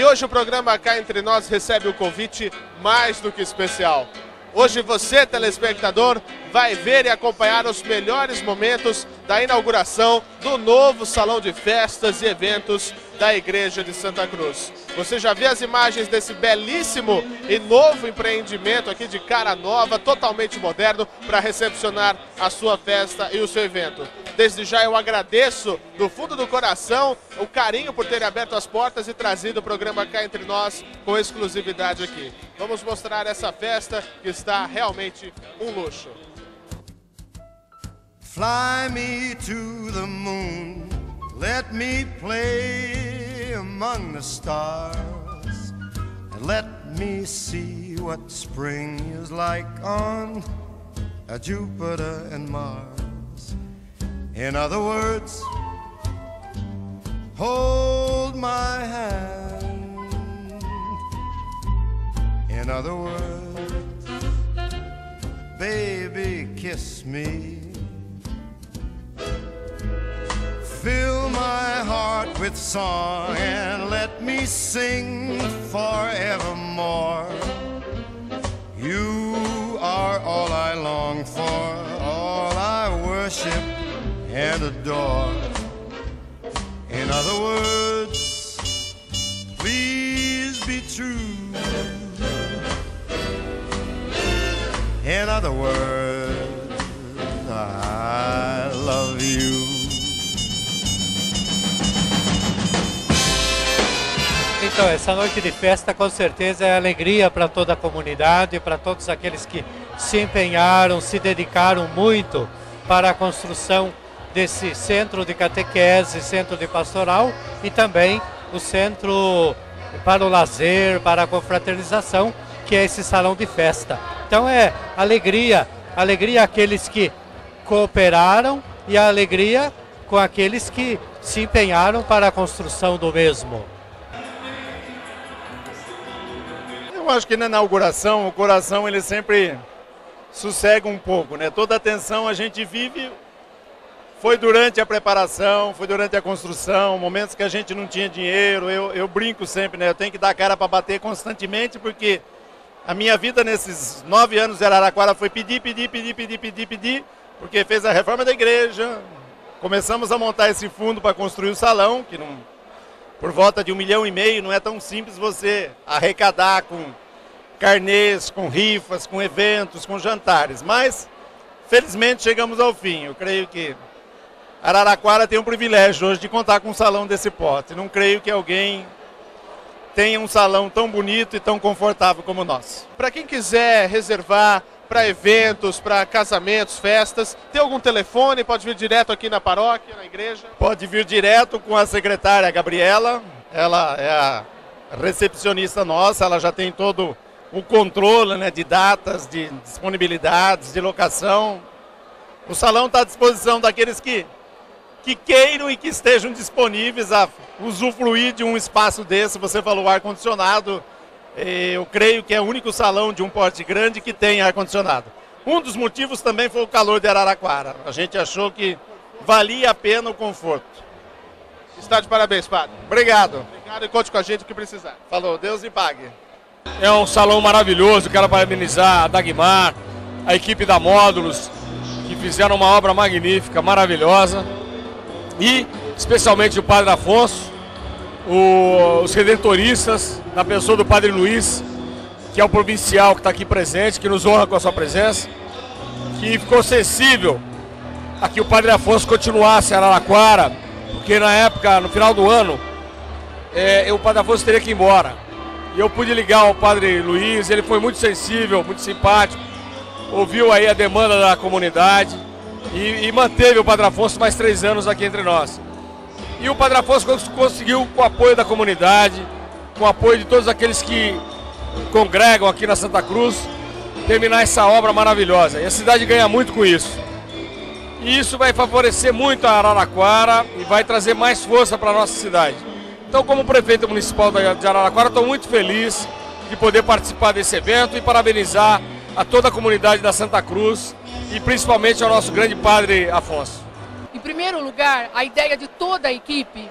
hoje o programa Cá Entre Nós recebe um convite mais do que especial. Hoje você, telespectador, vai ver e acompanhar os melhores momentos da inauguração do novo Salão de Festas e Eventos da Igreja de Santa Cruz. Você já viu as imagens desse belíssimo e novo empreendimento aqui de cara nova, totalmente moderno, para recepcionar a sua festa e o seu evento. Desde já eu agradeço do fundo do coração o carinho por terem aberto as portas e trazido o programa Cá Entre Nós com exclusividade aqui. Vamos mostrar essa festa que está realmente um luxo. Fly me to the moon, let me play among the stars, and let me see what spring is like on Jupiter and Mars. In other words, hold my hand. In other words, baby, kiss me. Fill my heart with song and let me sing forevermore. You are all I long for, all I worship and adore. In other words, please be true. In other words, I love you. Então, essa noite de festa com certeza é alegria para toda a comunidade, para todos aqueles que se empenharam, se dedicaram muito para a construção desse centro de catequese, centro de pastoral e também o centro para o lazer, para a confraternização, que é esse salão de festa. Então é alegria àqueles que cooperaram e a alegria com aqueles que se empenharam para a construção do mesmo. Eu acho que na inauguração, o coração ele sempre sossega um pouco, né? Toda a tensão a gente vive, foi durante a preparação, foi durante a construção, momentos que a gente não tinha dinheiro, eu brinco sempre, né? Eu tenho que dar a cara para bater constantemente, porque a minha vida nesses 9 anos de Araraquara foi pedir, porque fez a reforma da igreja, começamos a montar esse fundo para construir o salão, que não... Por volta de 1,5 milhão, não é tão simples você arrecadar com carnês, com rifas, com eventos, com jantares. Mas, felizmente, chegamos ao fim. Eu creio que Araraquara tem um privilégio hoje de contar com um salão desse porte. Não creio que alguém tenha um salão tão bonito e tão confortável como o nosso. Para quem quiser reservar para eventos, para casamentos, festas, tem algum telefone? Pode vir direto aqui na paróquia, na igreja? Pode vir direto com a secretária Gabriela, ela é a recepcionista nossa, ela já tem todo o controle, né, de datas, de disponibilidades, de locação. O salão está à disposição daqueles que queiram e que estejam disponíveis a usufruir de um espaço desse. Você falou ar-condicionado. Eu creio que é o único salão de um porte grande que tem ar-condicionado. Um dos motivos também foi o calor de Araraquara. A gente achou que valia a pena o conforto. Está de parabéns, padre. Obrigado. Obrigado e conte com a gente o que precisar. Falou, Deus lhe pague. É um salão maravilhoso, quero parabenizar a Dagmar, a equipe da Módulos, que fizeram uma obra magnífica, maravilhosa. E especialmente o Padre Afonso, os redentoristas, na pessoa do Padre Luiz, que é o provincial que está aqui presente, que nos honra com a sua presença, que ficou sensível a que o Padre Afonso continuasse em Araraquara, porque na época, no final do ano, o Padre Afonso teria que ir embora. E eu pude ligar ao Padre Luiz, ele foi muito sensível, muito simpático, ouviu aí a demanda da comunidade e manteve o Padre Afonso mais 3 anos aqui entre nós. E o Padre Afonso conseguiu, com o apoio da comunidade, com o apoio de todos aqueles que congregam aqui na Santa Cruz, terminar essa obra maravilhosa. E a cidade ganha muito com isso. E isso vai favorecer muito a Araraquara e vai trazer mais força para a nossa cidade. Então, como prefeito municipal de Araraquara, estou muito feliz de poder participar desse evento e parabenizar a toda a comunidade da Santa Cruz e principalmente ao nosso grande Padre Afonso. Em primeiro lugar, a ideia de toda a equipe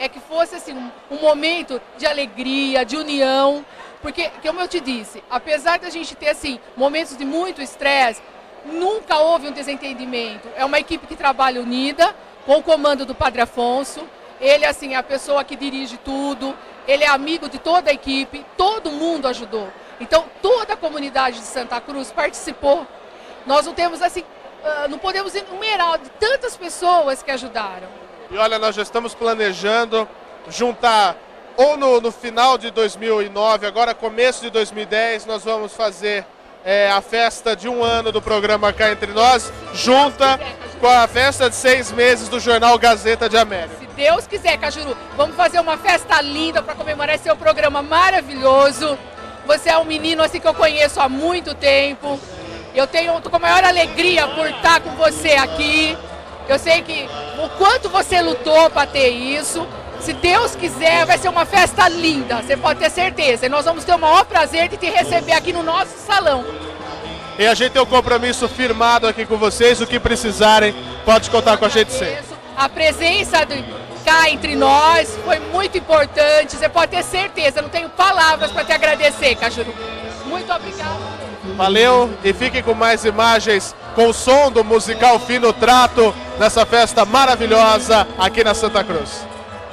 é que fosse assim, um momento de alegria, de união, porque, como eu te disse, apesar da gente ter assim, momentos de muito estresse, nunca houve um desentendimento. É uma equipe que trabalha unida, com o comando do Padre Afonso. Ele assim, é a pessoa que dirige tudo, ele é amigo de toda a equipe, todo mundo ajudou. Então, toda a comunidade de Santa Cruz participou. Nós não temos assim, não podemos enumerar de tantas pessoas que ajudaram. E olha, nós já estamos planejando juntar, ou no final de 2009, agora começo de 2010, nós vamos fazer a festa de 1 ano do programa Cá Entre Nós, junta com a festa de 6 meses do jornal Gazeta de América. Se Deus quiser, Cajuru, vamos fazer uma festa linda para comemorar esse seu programa maravilhoso. Você é um menino assim que eu conheço há muito tempo. Eu tô com a maior alegria por estar com você aqui. Eu sei que o quanto você lutou para ter isso. Se Deus quiser, vai ser uma festa linda, você pode ter certeza. E nós vamos ter o maior prazer de te receber aqui no nosso salão. E a gente tem um compromisso firmado aqui com vocês, o que precisarem, pode contar com a gente sempre. A presença Cá Entre Nós foi muito importante, você pode ter certeza, não tenho palavras para te agradecer, Cajuru. Muito obrigada. Valeu, e fiquem com mais imagens com o som do musical Fino Trato nessa festa maravilhosa aqui na Santa Cruz.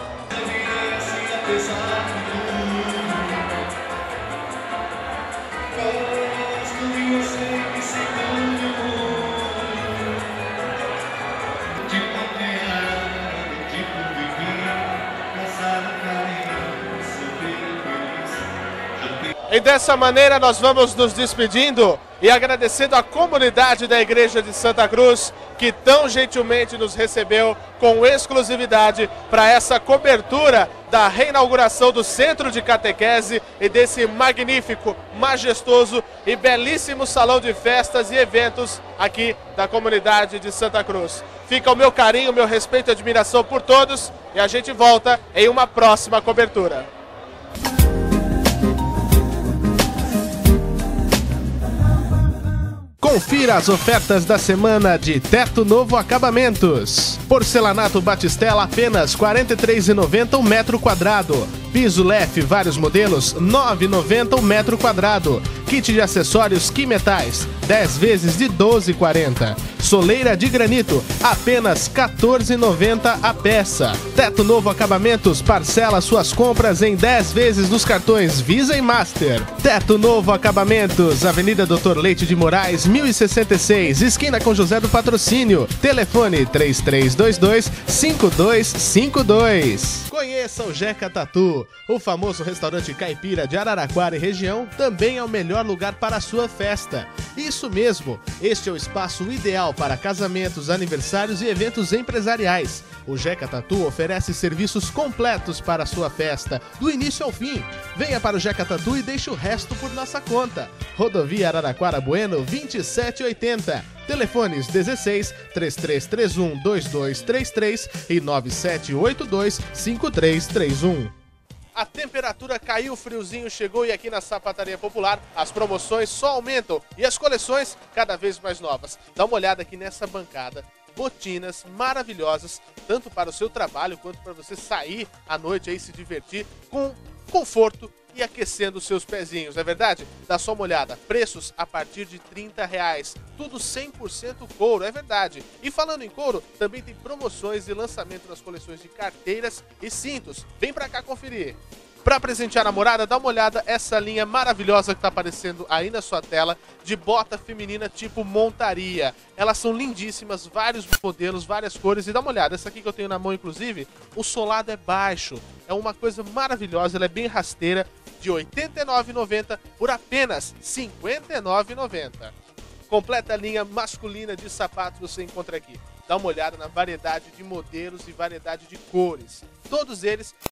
E dessa maneira nós vamos nos despedindo e agradecendo a comunidade da Igreja de Santa Cruz, que tão gentilmente nos recebeu com exclusividade para essa cobertura da reinauguração do Centro de Catequese e desse magnífico, majestoso e belíssimo salão de festas e eventos aqui da comunidade de Santa Cruz. Fica o meu carinho, meu respeito e admiração por todos e a gente volta em uma próxima cobertura. Confira as ofertas da semana de Teto Novo Acabamentos. Porcelanato Batistela apenas R$ 43,90 um metro quadrado. Piso Lef vários modelos R$ 9,90 um metro quadrado. Kit de acessórios Quimetais 10 vezes de R$ 12,40. Soleira de granito apenas R$ 14,90 a peça. Teto Novo Acabamentos parcela suas compras em 10 vezes nos cartões Visa e Master. Teto Novo Acabamentos, Avenida Doutor Leite de Moraes, 1066, esquina com José do Patrocínio. Telefone 3322-5252. Conheça o Jeca Tatu, o famoso restaurante caipira de Araraquara e região, também é o melhor lugar para a sua festa. Isso mesmo, este é o espaço ideal para casamentos, aniversários e eventos empresariais. O Jeca Tatu oferece serviços completos para a sua festa, do início ao fim. Venha para o Jeca Tatu e deixe o resto por nossa conta. Rodovia Araraquara Bueno 2780. Telefones 16 3331 2233 e 9782 5331. A temperatura caiu, o friozinho chegou e aqui na Sapataria Popular as promoções só aumentam e as coleções cada vez mais novas. Dá uma olhada aqui nessa bancada. Botinas maravilhosas, tanto para o seu trabalho quanto para você sair à noite e se divertir com conforto e aquecendo os seus pezinhos, não é verdade? Dá só uma olhada, preços a partir de R$30, tudo 100% couro, é verdade. E falando em couro, também tem promoções e lançamento nas coleções de carteiras e cintos. Vem pra cá conferir. Para presentear a namorada, dá uma olhada essa linha maravilhosa que está aparecendo aí na sua tela de bota feminina tipo montaria. Elas são lindíssimas, vários modelos, várias cores. E dá uma olhada, essa aqui que eu tenho na mão inclusive, o solado é baixo. É uma coisa maravilhosa, ela é bem rasteira, de R$ 89,90 por apenas R$ 59,90. Completa linha masculina de sapatos você encontra aqui. Dá uma olhada na variedade de modelos e variedade de cores. Todos eles